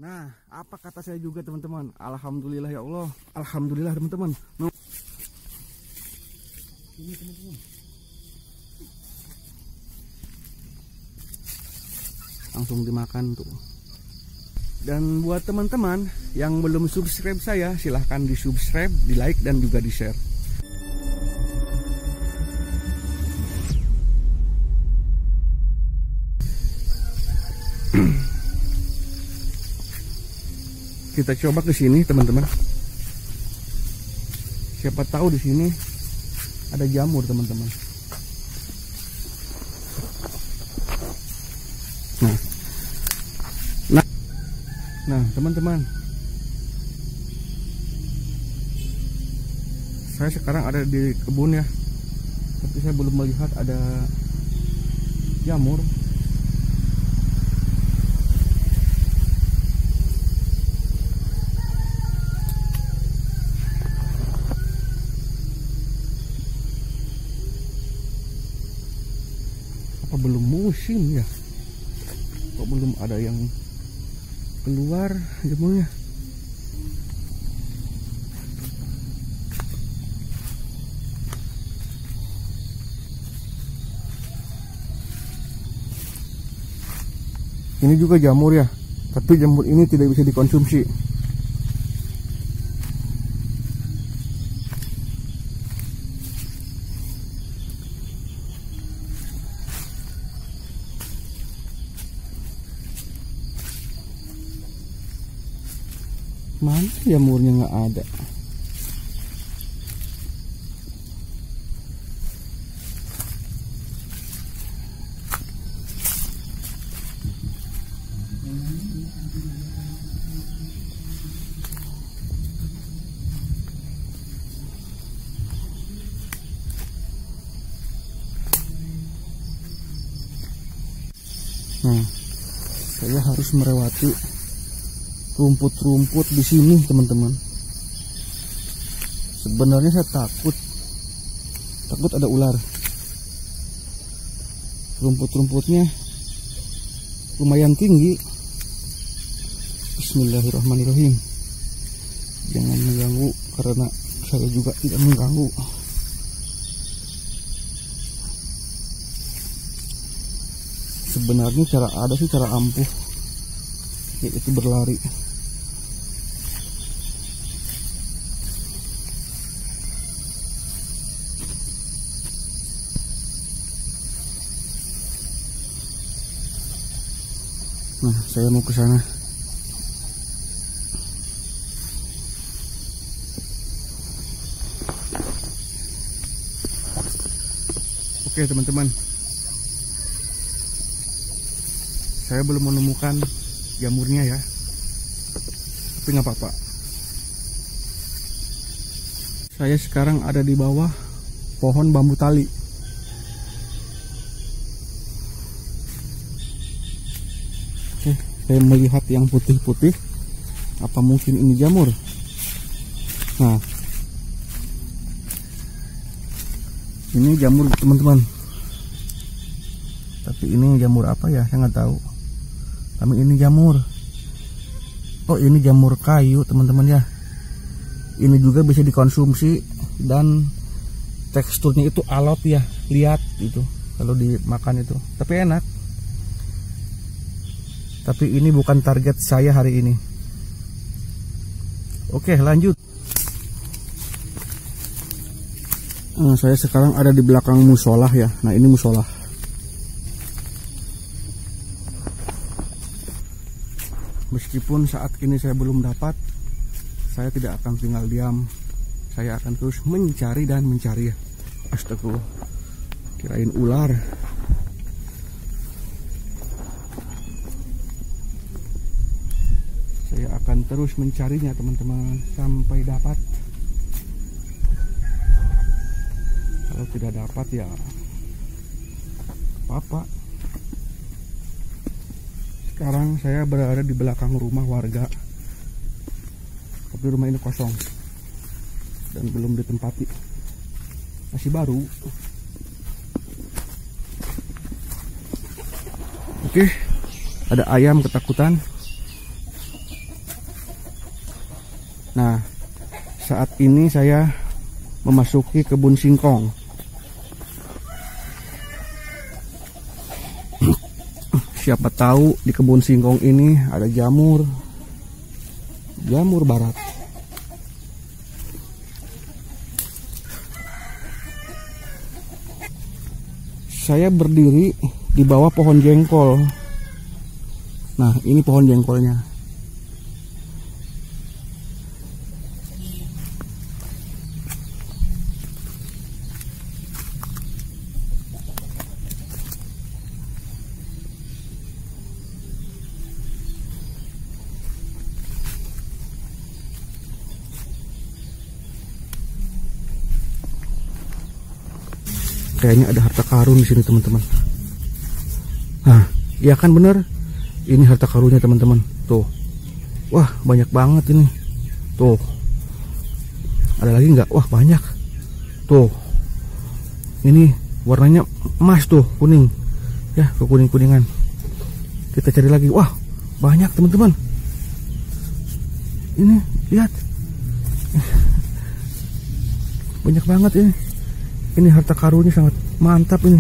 Nah, apa kata saya juga teman-teman? Alhamdulillah ya Allah. Alhamdulillah teman-teman. Ini teman-teman. Langsung dimakan tuh. Dan buat teman-teman yang belum subscribe saya, silahkan di subscribe, di like, dan juga di share. Kita coba ke sini teman-teman. Siapa tahu di sini ada jamur teman-teman. Nah teman-teman, saya sekarang ada di kebun ya, tapi saya belum melihat ada jamur. Apa belum musim ya? Kok belum ada yang keluar jamurnya? Ini juga jamur ya, tapi jamur ini tidak bisa dikonsumsi. Mana jamurnya nggak ada? Nah, saya harus melewati rumput-rumput di sini teman-teman. Sebenarnya saya takut ada ular. Rumput-rumputnya lumayan tinggi. Bismillahirrahmanirrahim. Jangan mengganggu karena saya juga tidak mengganggu. Sebenarnya cara ampuh, yaitu berlari. Nah, saya mau ke sana. Oke, teman-teman. Saya belum menemukan jamurnya ya. Tapi nggak apa-apa. Saya sekarang ada di bawah pohon bambu tali. Oke, saya melihat yang putih-putih. Apa mungkin ini jamur? Nah, ini jamur teman-teman. Tapi ini jamur apa ya? Saya nggak tahu. Tapi ini jamur. Oh, ini jamur kayu teman-teman ya. Ini juga bisa dikonsumsi dan teksturnya itu alot ya. Lihat itu kalau dimakan itu. Tapi enak. Tapi ini bukan target saya hari ini. Oke, lanjut. Nah, saya sekarang ada di belakang musola ya. Nah, ini musola. Meskipun saat ini saya belum dapat, saya tidak akan tinggal diam. Saya akan terus mencari dan mencari. Astaga, kirain ular. Saya akan terus mencarinya teman-teman sampai dapat. Kalau tidak dapat ya apa-apa. Sekarang saya berada di belakang rumah warga, tapi rumah ini kosong dan belum ditempati, masih baru. Oke, ada ayam ketakutan. Nah, saat ini saya memasuki kebun singkong. Siapa tahu di kebun singkong ini ada jamur barat. Saya berdiri di bawah pohon jengkol. Nah, ini pohon jengkolnya. Kayaknya ada harta karun di sini, teman-teman. Nah, iya kan bener. Ini harta karunnya, teman-teman. Tuh. Wah, banyak banget ini. Tuh. Ada lagi nggak? Wah, banyak. Tuh. Ini warnanya emas tuh, kuning. Ya, kekuning-kuningan. Kita cari lagi. Wah, banyak, teman-teman. Ini, lihat. Banyak banget ini. Ini harta karunnya sangat mantap ini.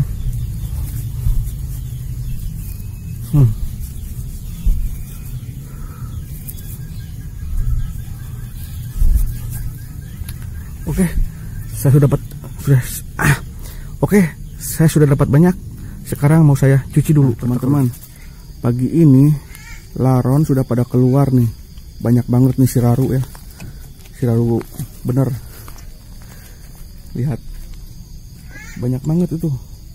Oke, saya sudah dapat saya sudah dapat banyak. Sekarang mau saya cuci dulu, teman-teman. Pagi ini laron sudah pada keluar nih. Banyak banget nih siraru ya. Siraru bener. Lihat. Banyak banget itu.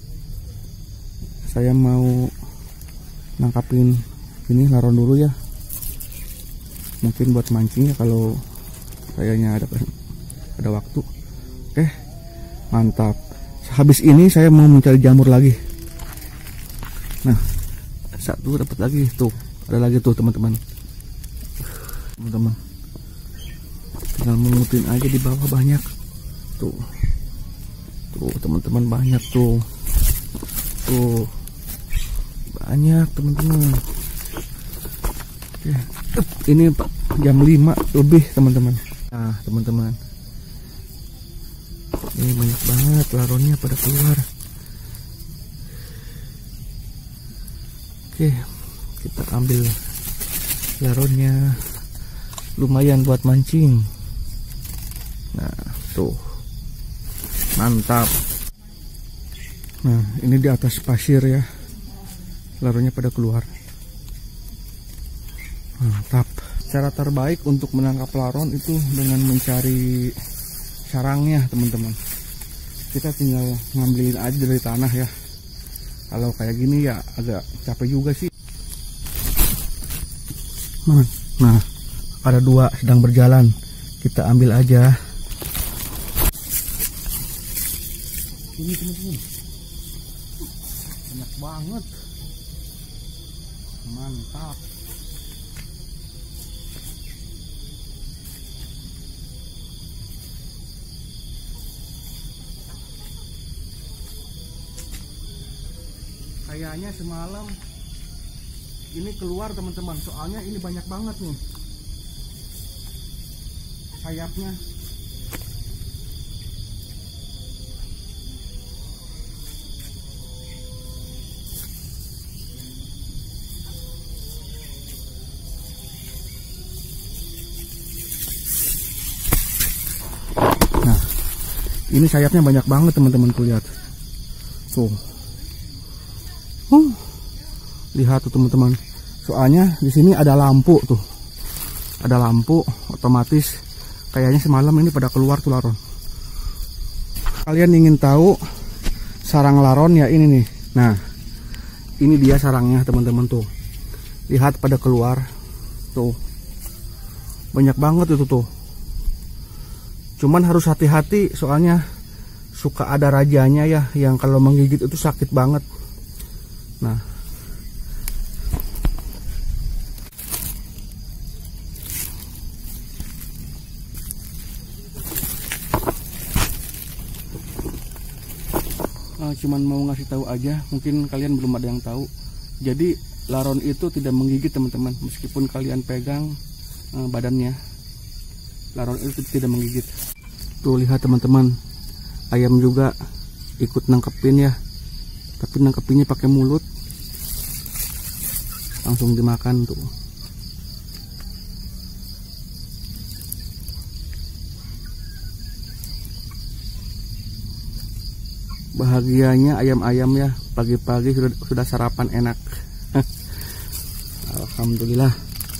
Saya mau nangkapin ini laron dulu ya. Mungkin buat mancing ya kalau kayaknya ada waktu. Oke, mantap. Habis ini saya mau mencari jamur lagi. Nah, satu dapat lagi tuh. Ada lagi tuh, teman-teman. Teman-teman. Tinggal mengutin aja di bawah banyak. Tuh. Tuh, teman-teman, banyak tuh. Tuh. Banyak, teman-teman. Oke. Ini jam 5 lebih, teman-teman. Nah, teman-teman. Ini banyak banget laronnya pada keluar. Oke, kita ambil laronnya. Lumayan buat mancing. Nah, tuh. Mantap. Nah, ini di atas pasir ya. Laronnya pada keluar. Mantap. Cara terbaik untuk menangkap laron itu dengan mencari sarangnya, teman-teman. Kita tinggal ngambilin aja dari tanah ya. Kalau kayak gini ya agak capek juga sih. Nah, ada 2 sedang berjalan. Kita ambil aja. Ini, teman-teman, banyak banget. Mantap. Kayaknya semalam ini keluar, teman-teman. Soalnya ini banyak banget nih sayapnya. Ini sayapnya banyak banget, teman-teman, tuh lihat. Tuh. Lihat tuh, teman-teman. Soalnya di sini ada lampu tuh. Ada lampu, otomatis kayaknya semalam ini pada keluar tuh laron. Kalian ingin tahu sarang laron ya, ini nih. Nah, ini dia sarangnya, teman-teman, tuh. Lihat pada keluar. Tuh. Banyak banget itu tuh. Cuman harus hati-hati soalnya suka ada rajanya ya, yang kalau menggigit itu sakit banget. Nah, cuman mau ngasih tahu aja, mungkin kalian belum ada yang tahu. Jadi laron itu tidak menggigit, teman-teman, meskipun kalian pegang badannya. laron itu tidak menggigit. Tuh lihat teman-teman, ayam juga ikut nangkepin ya, tapi nangkepinnya pakai mulut, langsung dimakan tuh. Bahagianya ayam-ayam ya, pagi-pagi sudah sarapan enak. Alhamdulillah.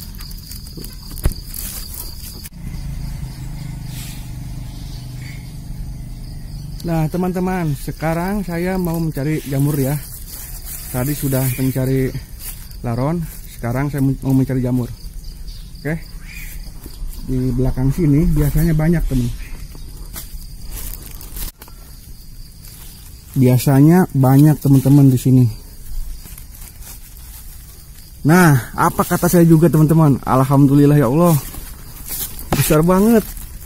Nah teman-teman, sekarang saya mau mencari jamur ya. Tadi sudah mencari laron, sekarang saya mau mencari jamur. Oke, di belakang sini biasanya banyak teman. Biasanya banyak teman-teman di sini. Nah, apa kata saya juga teman-teman? Alhamdulillah ya Allah, besar banget.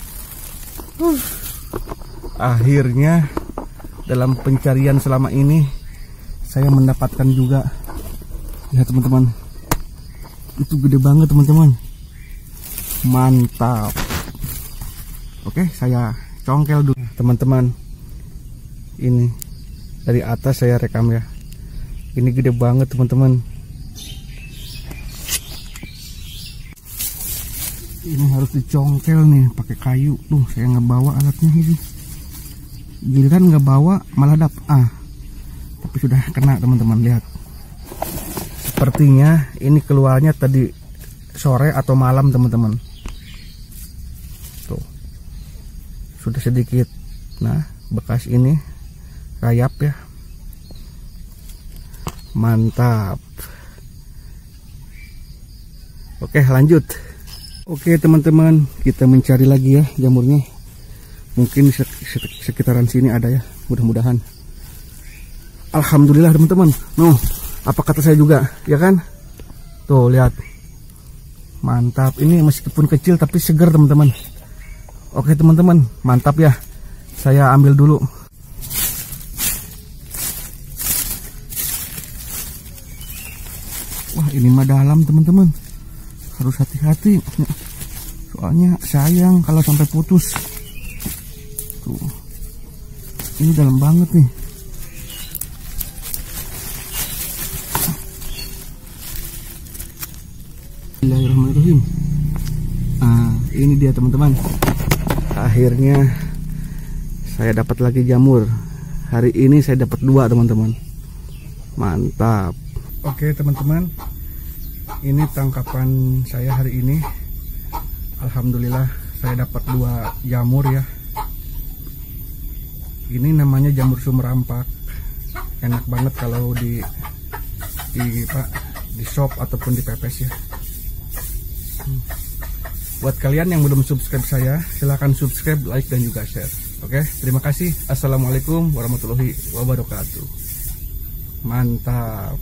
Akhirnya dalam pencarian selama ini saya mendapatkan juga. Lihat teman-teman, itu gede banget teman-teman. Mantap. Oke, saya congkel dulu teman-teman. Ini dari atas saya rekam ya. Ini gede banget teman-teman. Ini harus dicongkel nih pakai kayu. Tuh saya nggak bawa alatnya ini. Giliran nggak bawa malah tapi sudah kena teman-teman. Lihat, sepertinya ini keluarnya tadi sore atau malam teman-teman. Tuh sudah sedikit. Nah bekas ini rayap ya. Mantap. Oke lanjut. Oke teman-teman, kita mencari lagi ya jamurnya. Mungkin sekitaran sini ada ya, mudah-mudahan. Alhamdulillah teman-teman. Noh, apa kata saya juga, ya kan? Tuh lihat, mantap. Ini meskipun kecil tapi segar teman-teman. Oke teman-teman, mantap ya. Saya ambil dulu. Wah ini mah dalam teman-teman, harus hati-hati. Soalnya sayang kalau sampai putus. Tuh, ini dalam banget nih. Bismillahirrahmanirrahim. Ini dia teman-teman. Akhirnya saya dapat lagi jamur. Hari ini saya dapat 2 teman-teman. Mantap. Oke teman-teman, ini tangkapan saya hari ini. Alhamdulillah saya dapat 2 jamur ya. Ini namanya jamur sumerampak. Enak banget kalau di shop ataupun di pepes ya. Buat kalian yang belum subscribe saya, silahkan subscribe, like dan juga share. Oke, terima kasih. Assalamualaikum warahmatullahi wabarakatuh. Mantap.